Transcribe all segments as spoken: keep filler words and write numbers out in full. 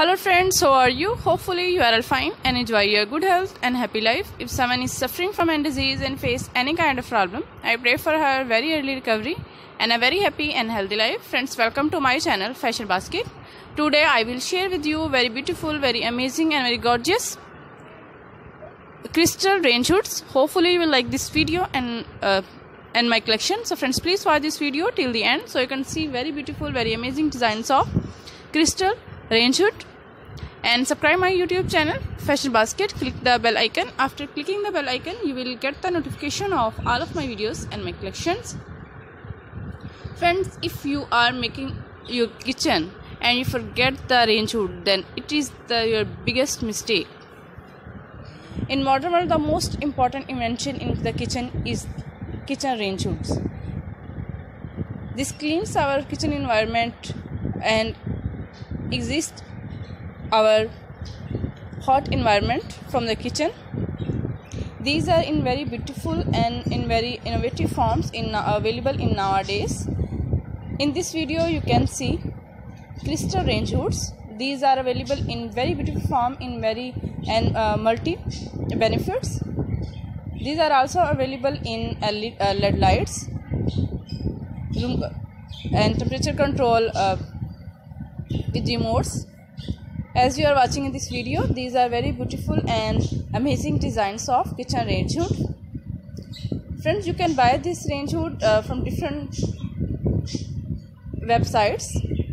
Hello friends, how are you? Hopefully you are all fine and enjoy your good health and happy life. If someone is suffering from any disease and face any kind of problem, I pray for her very early recovery and a very happy and healthy life. Friends, welcome to my channel Fashion Basket. Today I will share with you very beautiful, very amazing and very gorgeous crystal rain hoods. Hopefully you will like this video and uh, and my collection. So friends, please watch this video till the end so you can see very beautiful, very amazing designs of crystal rain hood. And subscribe my YouTube channel Fashion Basket. Click the bell icon. After clicking the bell icon, you will get the notification of all of my videos and my collections. Friends, if you are making your kitchen and you forget the rain hood, then it is the, your biggest mistake. In modern world, the most important invention in the kitchen is kitchen rain hoods. This cleans our kitchen environment and exist our hot environment from the kitchen. These are in very beautiful and in very innovative forms in uh, available in nowadays. In this video you can see crystal rain hoods. These are available in very beautiful form in very and uh, multi benefits. These are also available in L E D lights, room and temperature control uh, with remotes. As you are watching in this video, these are very beautiful and amazing designs of kitchen rain hood. Friends, you can buy this rain hood uh, from different websites.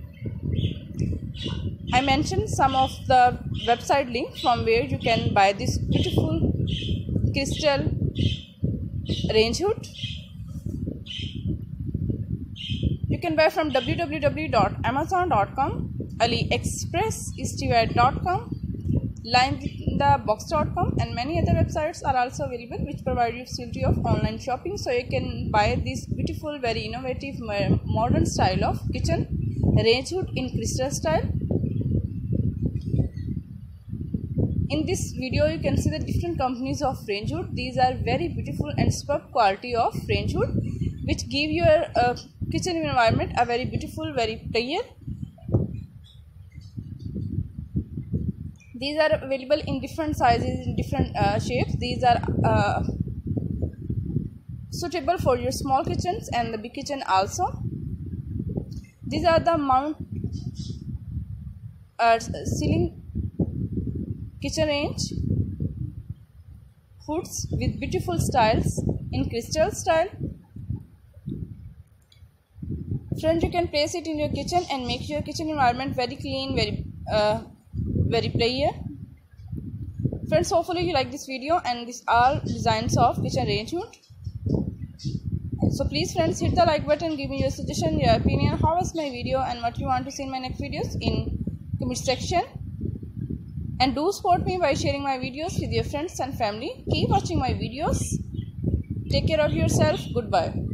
I mentioned some of the website link from where you can buy this beautiful crystal rain hood. You can buy from w w w dot amazon dot com, AliExpress, eastway dot com, linethebox dot com, and many other websites are also available which provide you facility of online shopping, so you can buy this beautiful, very innovative, modern style of kitchen rain hood in crystal style. In this video you can see the different companies of rain hood. These are very beautiful and superb quality of rain hood which give your uh, kitchen environment a very beautiful, very clear. These are available in different sizes, in different uh, shapes. These are uh, suitable for your small kitchens and the big kitchen also. These are the mount uh, ceiling kitchen range hoods with beautiful styles in crystal style. Friends, you can place it in your kitchen and make your kitchen environment very clean, very uh, very clear. Friends, hopefully you like this video and these all designs of kitchen rain hood. So please friends, hit the like button, give me your suggestion, your opinion, how was my video and what you want to see in my next videos in comment section. And do support me by sharing my videos with your friends and family. Keep watching my videos. Take care of yourself. Goodbye.